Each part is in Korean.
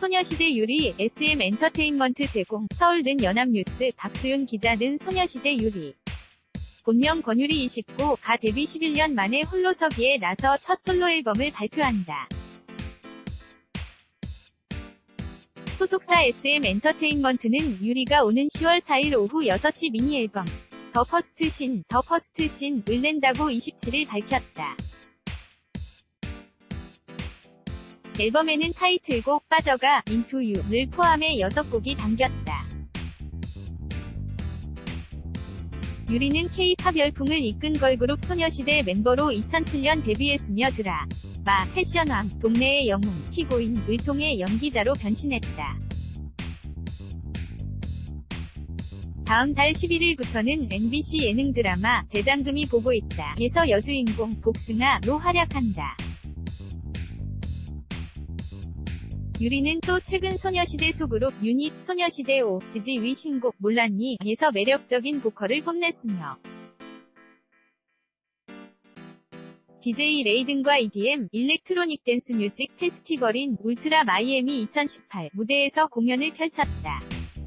소녀시대 유리, SM 엔터테인먼트 제공, 서울는 연합뉴스, 박수윤 기자는 소녀시대 유리. 본명 권유리 29, 가 데뷔 11년 만에 홀로서기에 나서 첫 솔로 앨범을 발표한다. 소속사 SM 엔터테인먼트는 유리가 오는 10월 4일 오후 6시 미니 앨범 더 퍼스트 신을 낸다고 27일 밝혔다. 앨범에는 타이틀곡 빠져가, 인투 유를 포함해 6곡이 담겼다. 유리는 K-팝 열풍을 이끈 걸그룹 소녀시대 멤버로 2007년 데뷔했으며 드라마, 패션왕, 동네의 영웅, 피고인을 통해 연기자로 변신했다. 다음 달 11일부터는 MBC 예능 드라마 대장금이 보고 있다 에서 여주인공 복승아로 활약한다. 유리는 또 최근 소녀시대 소그룹 유닛 소녀시대 5 지지 위 신곡 몰랐니 에서 매력적인 보컬을 뽐냈으며 DJ 레이든과 EDM 일렉트로닉 댄스 뮤직 페스티벌인 울트라 마이애미 2018 무대에서 공연을 펼쳤다.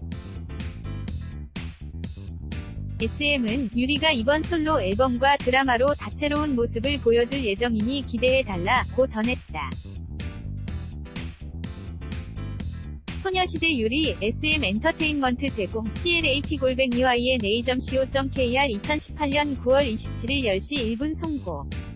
SM은 유리가 이번 솔로 앨범과 드라마로 다채로운 모습을 보여줄 예정이니 기대해달라고 전했다. 소녀시대 유리, SM 엔터테인먼트 제공, CLAP-EYNA.co.kr 2018년 9월 27일 10시 1분 송고.